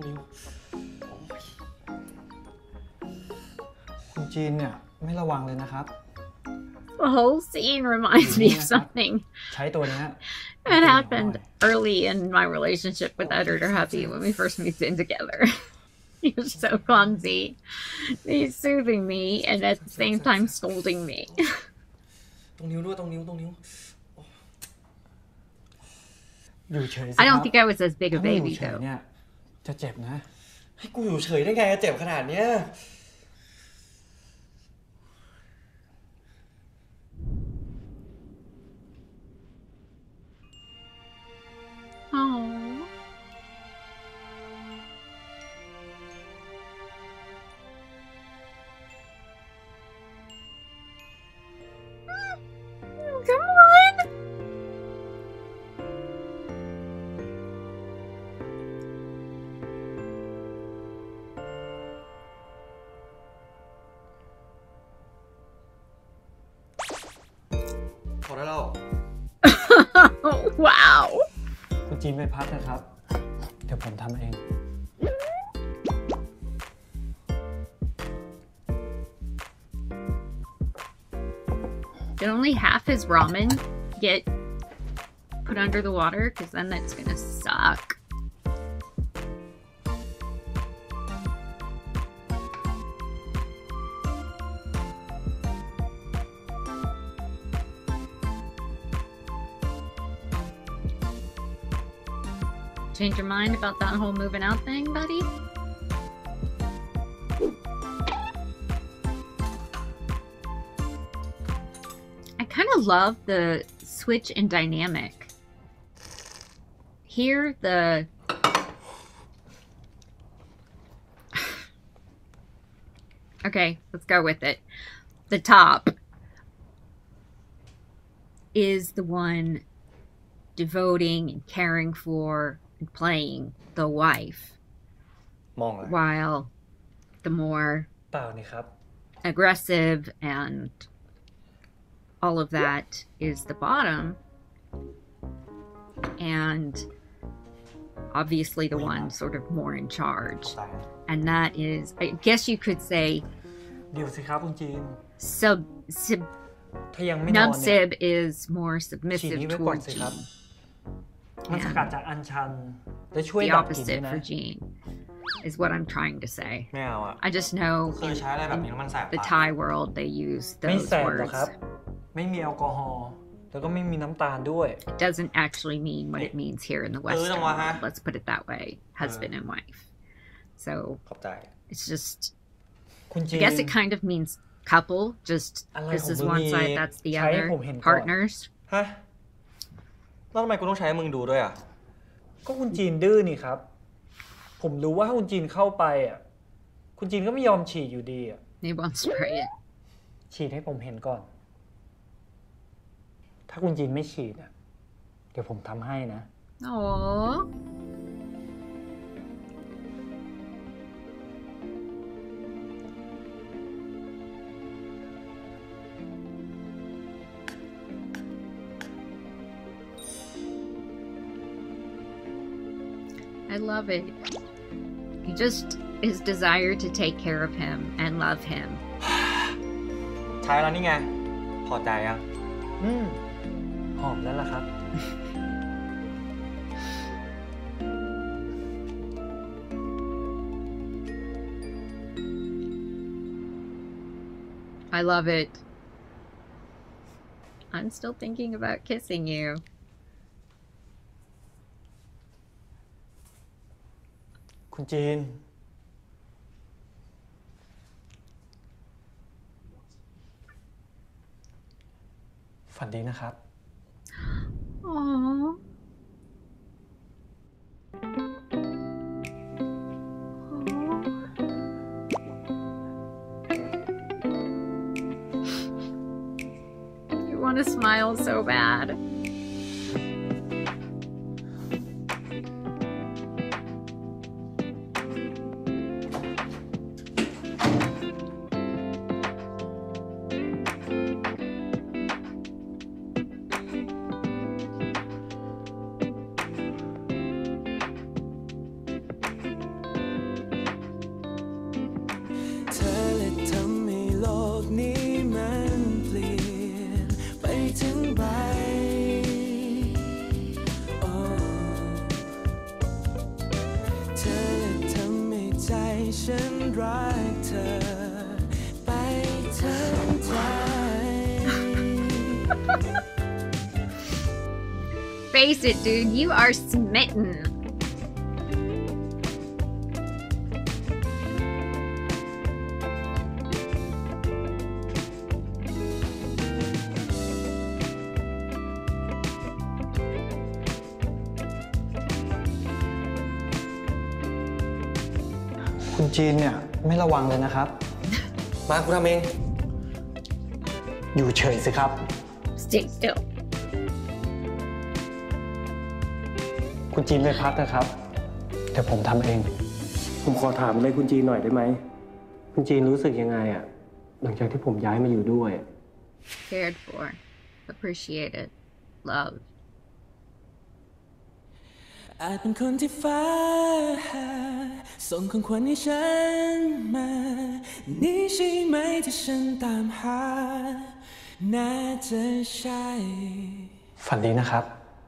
Speaker 4: คุณจีนเนี่ยไม่ระวังเลยนะครับ
Speaker 1: The whole scene reminds me of something
Speaker 4: ใช้ตัวนี้
Speaker 1: that happened early in my relationship with Editor Hubby when we first moved in together. He was so clumsy. He's soothing me and at the same time scolding me.
Speaker 4: ตรงนิ้วด้วยตรงนิ้วอยู่เฉย
Speaker 1: I don't think I was as big a baby though.
Speaker 4: เนี่ยจะเจ็บนะให้กูอยู่เฉยได้ไงเจ็บขนาดเนี้ย
Speaker 1: Oh. Come on. Wow.
Speaker 4: คุณจีนไปพักนะครับ เดี๋ยวผมทำเอง
Speaker 1: Did only half his ramen get put under the water? Because then that's gonna suck. Change your mind about that whole moving out thing, buddy? I kind of love the switch in dynamic. Here, the... Okay, let's go with it. The top is the one devoting and caring for and playing the wife, while the more aggressive and all of that is the bottom, and obviously the one sort of more in charge, and that is, I guess you could say, Nubsib is more submissive towards Jean. The opposite for Jean. is what I'm trying to say.
Speaker 4: ไม่เอาอ่ะ
Speaker 1: I just know
Speaker 4: เคยใช้อะไรแบบนี้แล้วมันแสบ
Speaker 1: the
Speaker 4: ปาก
Speaker 1: Thai world they use
Speaker 8: ไม่
Speaker 1: those
Speaker 8: แสบหรอก
Speaker 1: words.
Speaker 8: ครับ ไม่มีแอลกอฮอล์แล้วก็ไม่มีน้ำตาลด้วย
Speaker 1: It doesn't actually mean what it means here in the Western world. Let's put it that way. Husband and wife. So
Speaker 4: ขอบใจ
Speaker 1: it's just,
Speaker 8: คุณจี
Speaker 1: I
Speaker 8: น
Speaker 1: guess it kind of means couple. Just
Speaker 8: อะไร
Speaker 1: this
Speaker 8: ของ
Speaker 1: is
Speaker 8: มึง
Speaker 1: one
Speaker 8: นี่
Speaker 1: side, that's the
Speaker 8: ใช้ให้
Speaker 1: other.
Speaker 8: ผมเห็นก่อน
Speaker 1: Partners.
Speaker 4: ฮะแล้วทำไมกูต้องใช้มึงดูด้วยอ่ะ
Speaker 8: ก็คุณจีนดื้อนี่ครับ ผมรู้ว่าถ้าคุณจีนเข้าไปอ่ะ คุณจีนก็ไม่ยอมฉีดอยู่ดีอ่ะ
Speaker 1: They won't spray it.
Speaker 8: ฉีดให้ผมเห็นก่อน ถ้าคุณจีนไม่ฉีดอ่ะ เดี๋ยวผมทำให้นะ
Speaker 1: Aww. I love it. He just, his desire to take care of him and love him.
Speaker 4: ใช้แล้วนี่ไง พอใจอ่ะ
Speaker 8: หอมแล้วล่ะครับ
Speaker 1: I love it. I'm still thinking about kissing you.
Speaker 4: คุณจีน ฝันดีนะครับ
Speaker 1: Aww. You want to smile so bad. Face it, dude, you are smitten.
Speaker 4: คุณจีนเนี่ยไม่ระวังเลยนะครับ มากูทำเอง อยู่เฉยสิครับ
Speaker 1: Stay still.
Speaker 8: คุณจีนไปพักนะครับ เดี๋ยวผมทำเอง
Speaker 10: ผมขอถามอะไรคุณจีนหน่อยได้ไหม คุณจีนรู้สึกยังไงอะหลังจากที่ผมย้ายมาอยู่ด้วย
Speaker 1: Cared for, appreciated, loved.
Speaker 11: อาจเป็นคนที่ฟ้าส่งของขวัญให้ฉันมานี่ใช่ไหมที่ฉันตามหาน่าจะใช่
Speaker 8: ฝันดีนะครับ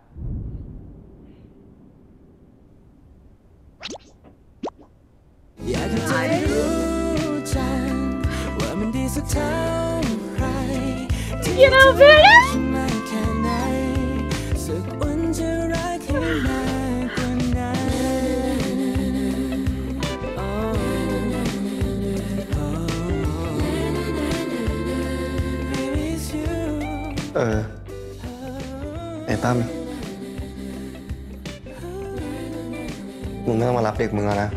Speaker 11: อยากให้เธอได้รู้จักว่ามันดีสักเท่าไหร่ที่จะรักฉันมากแค่ไหนสักวันจะรักให้มากกว่านั้น
Speaker 3: ไอ้ตั้มมึงไม่ต้องมารับเด็กมึงแล้วนะ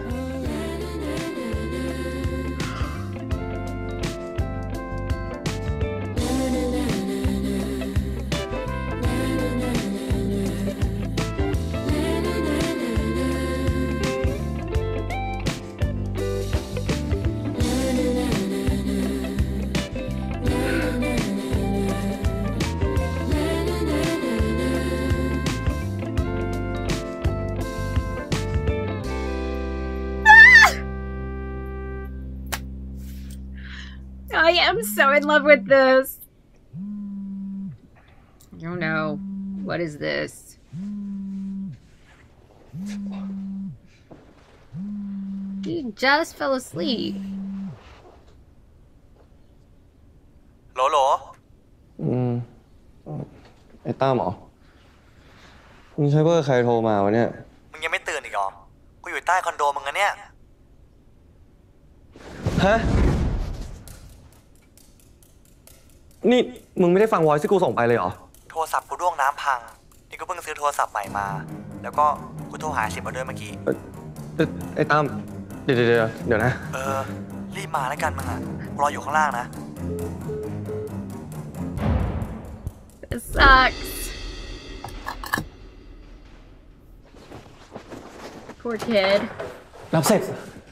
Speaker 1: I am so in love with this. Oh no. What is this? You just fell asleep.
Speaker 4: โหล
Speaker 3: ไอ้ต้าหมอมึงใช้เบอร์ใครโทรมาวะเนี่ย
Speaker 4: มึงยังไม่ตื่นอีกเหรอกูอยู่ใต้คอนโดมึงอะเนี่ย
Speaker 3: ฮะนี่มึงไม่ได้ฟังวอยซ์ที่กูส่งไปเลยเหรอ
Speaker 4: โทรศัพท์กูร่วงน้ำพังนี่กูเพิ่งซื้อโทรศัพท์ใหม่มาแล้วก็กูโทรหา10มาด้วยเมื่อกี้
Speaker 3: ไอ้ตั้มเดี๋ยวนะ
Speaker 4: รีบมาแล้วกันมึงอะรออยู่ข้างล่างนะ
Speaker 1: It sucks. Poor kid.
Speaker 4: รับเสร็จ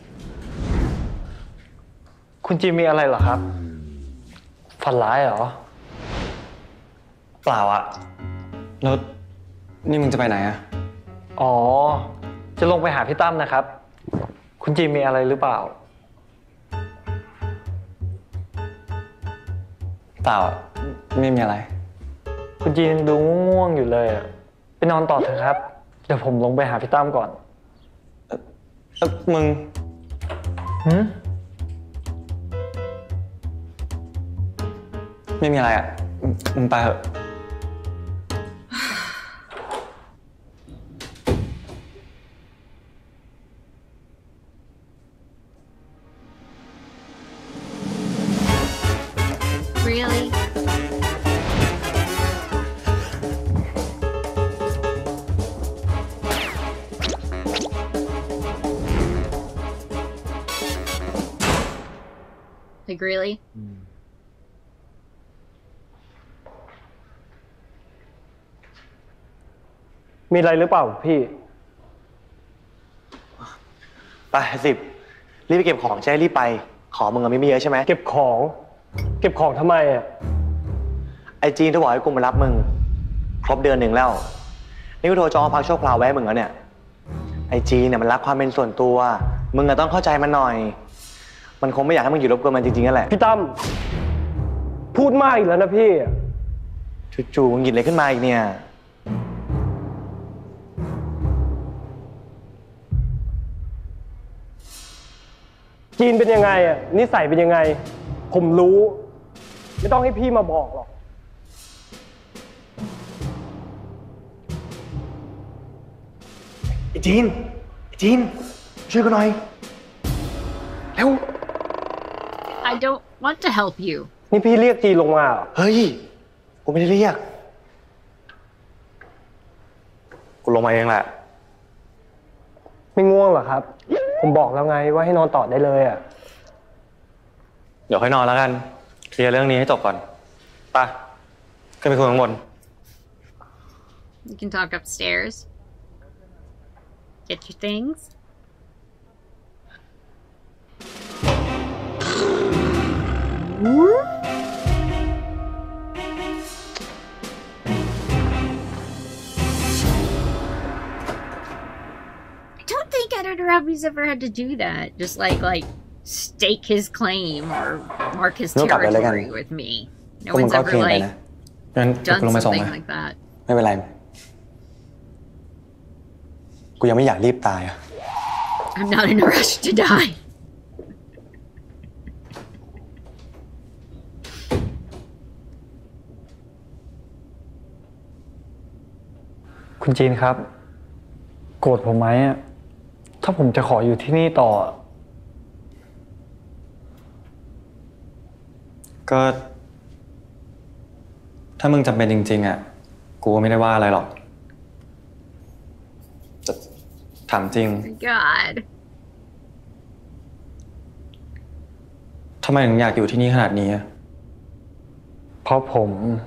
Speaker 4: คุณจีมีอะไรเหรอครับฝันร้ายเหรอ
Speaker 3: เปล่าอะแล้วนี่มึงจะไปไหนอะ
Speaker 4: อ๋อจะลงไปหาพี่ตั้มนะครับคุณจีมีอะไรหรือเปล่า
Speaker 3: เปล่าไม่มีอะไร
Speaker 4: คุณจีนดูง่วงอยู่เลยไปนอนต่อเถอะครับเดี๋ยวผมลงไปหาพี่ตั้มก่อน
Speaker 3: มึงไม่มีอะไรอ่ะมึงไปเถอะ
Speaker 1: Really? Like really?
Speaker 10: มีอะไรหรือเปล่าพี่
Speaker 4: ไป10รีบไปเก็บของใช่รีบไปของมึงไม่มีเยอะใช่ไหม
Speaker 10: เก็บของทำไมอ่ะ
Speaker 4: ไอจีนเขาบอกให้กูมารับมึงครบเดือนหนึ่งแล้วนี่กูโทรจองพักชั่วคราวไว้ให้มึงแล้วเนี่ยไอจีนเนี่ยมันรักความเป็นส่วนตัวมึงต้องเข้าใจมันหน่อยมันคงไม่อยากให้มึงอยู่รบกวนมันจริงๆนั่นแหละ
Speaker 10: พี่ตั้มพูดมากอีกแล้วนะพี่
Speaker 4: จู่ๆมึงหยิบอะไรขึ้นมาอีกเนี่ย
Speaker 10: จีนเป็นยังไงอ่ะนิสัยเป็นยังไงผมรู้ไม่ต้องให้พี่มาบอกหรอก
Speaker 4: ไอ้จีนช่วยกูหน่อยเร็ว
Speaker 1: I don't want to help you
Speaker 10: นี่พี่เรียกจีนลงมา
Speaker 4: เฮ้ยกูไม่ได้เรียกกูลงมาเองแหละ
Speaker 10: ไม่ง่วงเหรอครับผมบอกแล้วไงว่าให้นอนต่อได้เลยอ่ะ
Speaker 3: เดี๋ยวค่อยนอนแล้วกันเคลียร์เรื่องนี้ให้จบก่อนไปขึ้นไปคุยข้างบน
Speaker 1: You can talk upstairs. Get your things. I don't think Editor Abby's ever had to do that. Just like stake his claim or mark his territory with me. No one's ever like done something like that.
Speaker 3: ไม่เป็นไรกูยังไม่อยากรีบตายอะ
Speaker 1: I'm not in a rush to die.
Speaker 4: คุณจีนครับโกรธผมไหมอะถ้าผมจะขออยู่ที่นี่ต่อ
Speaker 3: ก็ถ้ามึงจำเป็นจริงๆอ่ะกูไม่ได้ว่าอะไรหรอกจะถามจริง
Speaker 1: God
Speaker 3: ทำไมถึงอยากอยู่ที่นี่ขนาดนี้อ่ะ
Speaker 4: เพราะผม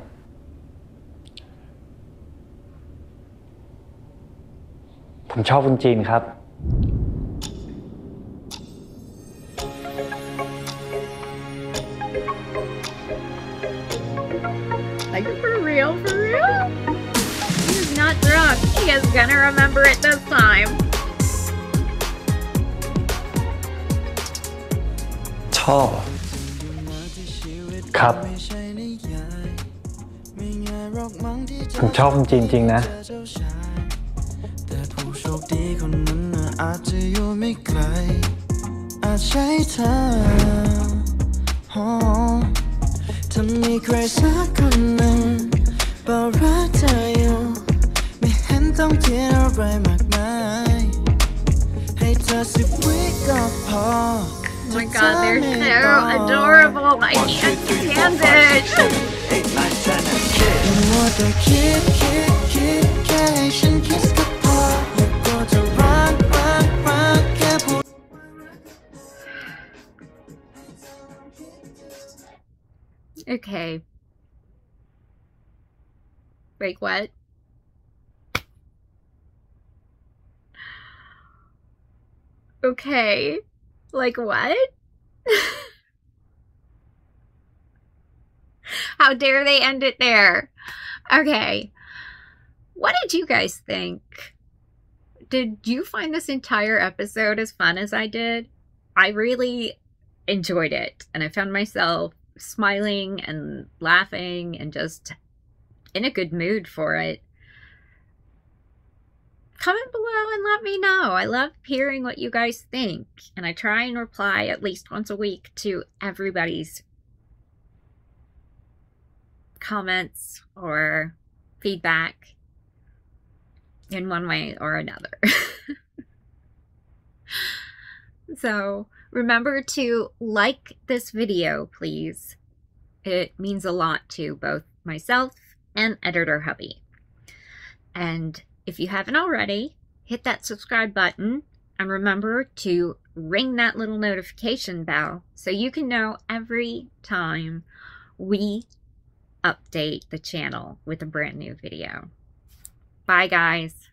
Speaker 4: ชอบคุณจีนครับ
Speaker 1: Like for real? He's not drunk. He is gonna remember it this time.
Speaker 3: ชอบ
Speaker 4: ครับผมชอบคุณจีนจริงนะ
Speaker 11: แต่ผู้โชคดีคนนั้นอาจจะอยู่ไม่ไกลอาจใช่เธอถ้ามีใครสักคนหนึ่งบอกรักเธออยู่ไม่เห็นต้องคิดอะไรมากมายให้เธอ10 วิก็พอ
Speaker 1: Oh my god, they're so adorable. I can't stand it.
Speaker 11: มัวแต่คิดแค่ให้ฉันคิดก็พออย่ากลัวจะรักแค่พูด
Speaker 1: Okay. Wait, what? Okay. Like what? How dare they end it there? Okay. What did you guys think? Did you find this entire episode as fun as I did? I really enjoyed it, and I found myself smiling and laughing and just in a good mood for it. Comment below and let me know. I love hearing what you guys think, and I try and reply at least once a week to everybody's comments or feedback in one way or another. So remember to like this video, please. It means a lot to both myself and Editor Hubby. And if you haven't already, hit that subscribe button and remember to ring that little notification bell so you can know every time we update the channel with a brand new video. Bye, guys.